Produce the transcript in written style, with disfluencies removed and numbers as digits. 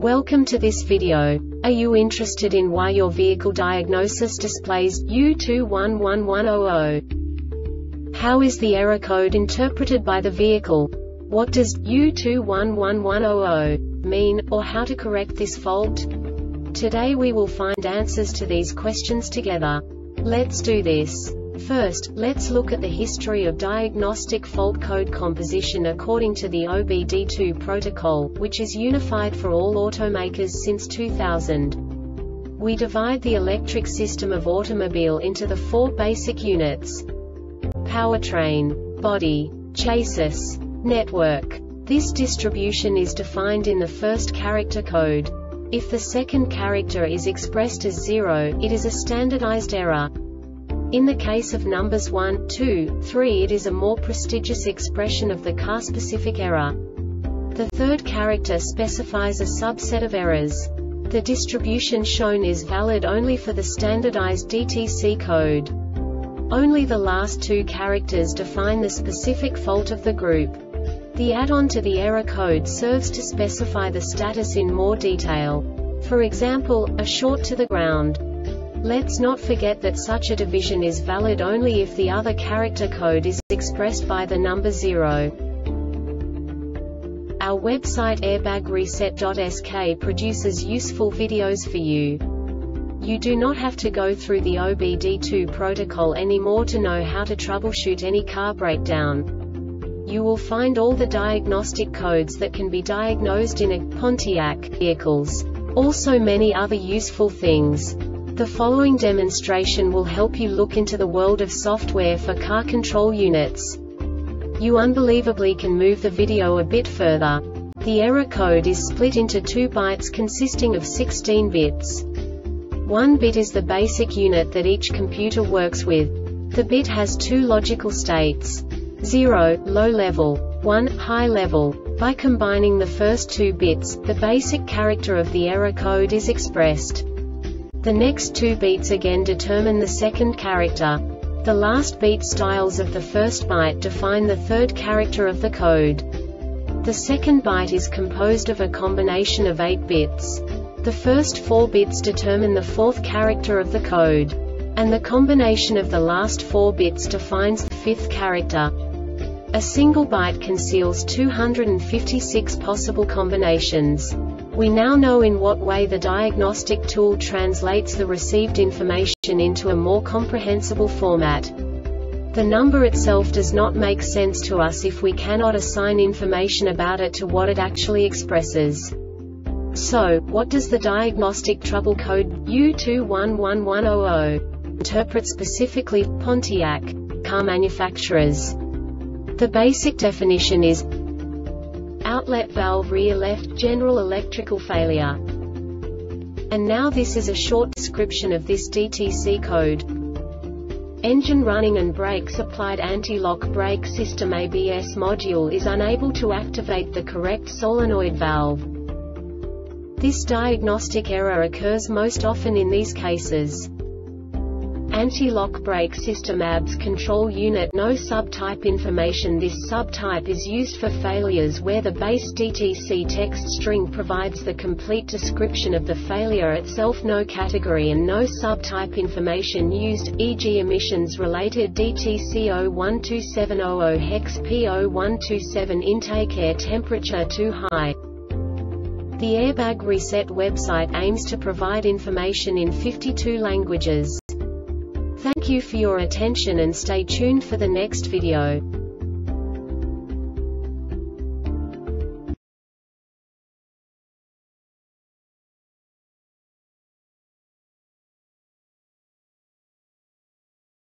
Welcome to this video. Are you interested in why your vehicle diagnosis displays U211100? How is the error code interpreted by the vehicle? What does U211100 mean, or how to correct this fault? Today we will find answers to these questions together. Let's do this. First, let's look at the history of diagnostic fault code composition according to the OBD2 protocol, which is unified for all automakers since 2000. We divide the electric system of automobile into the four basic units: powertrain, body, chassis, network. This distribution is defined in the first character code. If the second character is expressed as 0, it is a standardized error. In the case of numbers 1, 2, 3, it is a more prestigious expression of the car-specific error. The third character specifies a subset of errors. The distribution shown is valid only for the standardized DTC code. Only the last two characters define the specific fault of the group. The add-on to the error code serves to specify the status in more detail. For example, a short to the ground. Let's not forget that such a division is valid only if the other character code is expressed by the number 0. Our website airbagreset.sk produces useful videos for you. You do not have to go through the OBD2 protocol anymore to know how to troubleshoot any car breakdown. You will find all the diagnostic codes that can be diagnosed in a Pontiac vehicles. Also many other useful things. The following demonstration will help you look into the world of software for car control units. You unbelievably can move the video a bit further. The error code is split into 2 bytes consisting of 16 bits. 1 bit is the basic unit that each computer works with. The bit has 2 logical states: 0, low level, 1, high level. By combining the first 2 bits, the basic character of the error code is expressed. The next 2 beats again determine the second character. The last beat styles of the first byte define the third character of the code. The second byte is composed of a combination of 8 bits. The first 4 bits determine the fourth character of the code. And the combination of the last 4 bits defines the fifth character. A single byte conceals 256 possible combinations. We now know in what way the diagnostic tool translates the received information into a more comprehensible format. The number itself does not make sense to us if we cannot assign information about it to what it actually expresses. So, what does the diagnostic trouble code U211100 interpret specifically for Pontiac car manufacturers? The basic definition is outlet valve rear left, general electrical failure. And now this is a short description of this DTC code. Engine running and brakes applied anti-lock brake system ABS module is unable to activate the correct solenoid valve. This diagnostic error occurs most often in these cases: anti-lock brake system ABS control unit no subtype information. This subtype is used for failures where the base DTC text string provides the complete description of the failure itself, no category and no subtype information used, e.g. emissions related DTC 012700 hex P0127 intake air temperature too high. The Airbag Reset website aims to provide information in 52 languages. Thank you for your attention and stay tuned for the next video.